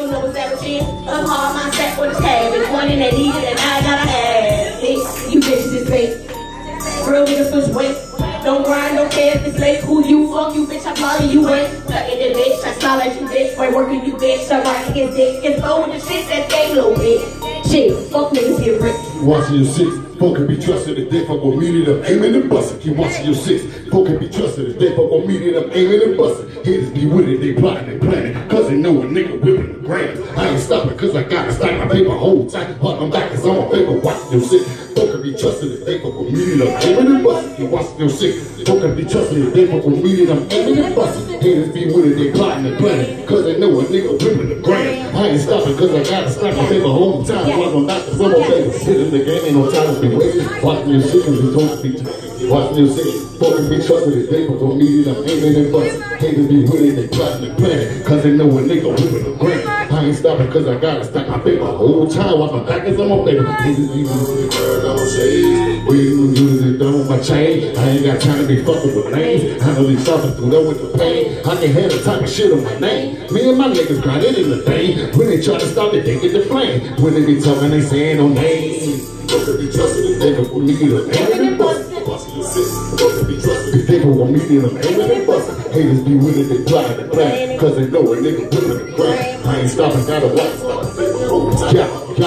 you know what's that with you? I'm hard, my set for the cabbage. One in that needed and I gotta have it. You bitches is fake. Real niggas switch weight. Don't grind, don't care if it's late. Who you, fuck you, bitch, I'm calling you in. Tucking the bitch, I smile at you, bitch. Boy, working you, bitch. I'm rocking his dick. It's low with the shit that gay little bitch. Shit, fuck niggas get rich. Watching your six, folk can be trusted if they fuck with me, them aiming and busting. Keep watching your six, folk can be trusted if they fuck with me, them aiming and busting. Haters be with it, they plotting and planning, cause they know a nigga whipping the grand. I ain't stopping cause I gotta stack my paper whole time. Hard my back is on my paper, watching your six. Folk can be trusted if they fuck with me, them aiming and busting. Keep watching your six, folk can be trusted if they fuck with me, them aiming and busting. Haters be with it, they plotting and planning, cause they know a nigga whipping the grand. I ain't stopping cause I gotta stack my paper whole time. Hard my back is on my paper. Shit in the game, ain't no time to be waiting. Watching your shit and don't be watching your shit. Fucking be trusted if they fuck with me, them aiming and busting. Haters be with it, they plotting and planning, cause they know a nigga whipping the grand. I ain't stopping cause I gotta stack my paper whole time while my back is on my paper. Haters be with it, girl, don't shade. We even use it done with my chain. I ain't got time to be fucking with names. I know these suckers through there with the pain. I can hear the type of shit on my name. Me and my niggas grind it in the thing. When they try to stop it, they get the flame. When they be talking, they saying no names. Don't be trusted if they fuck with me, them aiming and busting. Busting your sis. Don't be trusted if they fuck with me, them aiming and busting. Haters be with it, they plotting and planning, cause they know a nigga whipping the grand. I ain't stopping, gotta watch. Yeah.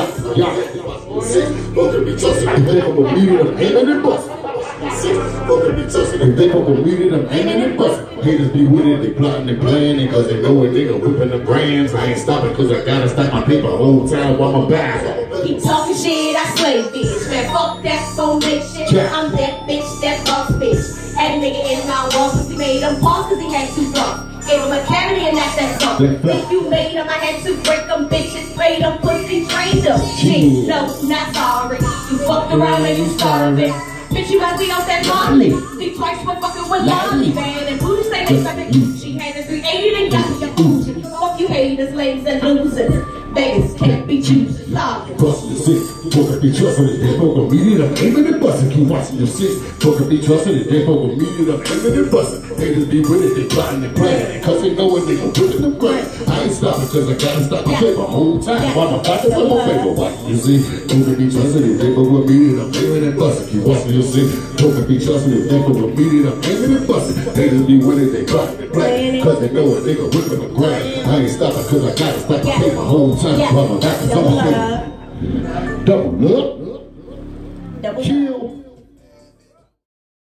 Don't be trusted if they fuck with me, them aiming and busting. Don't be trusted if they fuck with me, them aiming and busting. Haters be with it, they plotting and planning, cause they know a nigga whipping the brands. I ain't stopping cause I gotta stack my paper whole time while my back. Keep talking shit, I slay bitch. Man, fuck that phone bitch shit. Yeah. I'm that bitch, that boss bitch. Had a nigga in my walls cause he made him pause cause he had too drunk. Gave him a cavity and that's that song. If you made him, I had to break them bitches, sprayed them, pussy, trained them. Shit, no, not sorry. You fucked around and you starving. Bitch, you must be on that Molly. Think twice for fucking with Molly, man. And Booty say they suck it. She had a 380 and got me a bougie. Fuck you haters, ladies and losers. Beggars can't be choosers. Bustin' your six, folk can be trusted if they fuck with me, them aiming and bustin'. Keep watching your six, folk can be trusted if they fuck with me, them aiming and bustin'. Haters be with it, they plotting and planning, cause they know when they gon' whipping them grand. I ain't stopping cause I gotta stop my paper whole time while my back is on my paper. Watching your six, folk can be trusted if they fuck with me, them aiming and bustin'. Keep watching your six, folk can be trusted if they fuck with me, them aiming and bustin'. Haters be with it, they plotting and planning, cause they know a nigga whipping them grand. I ain't stopping cause I gotta stop my paper whole time while my back is on my paper. Double up, double kill.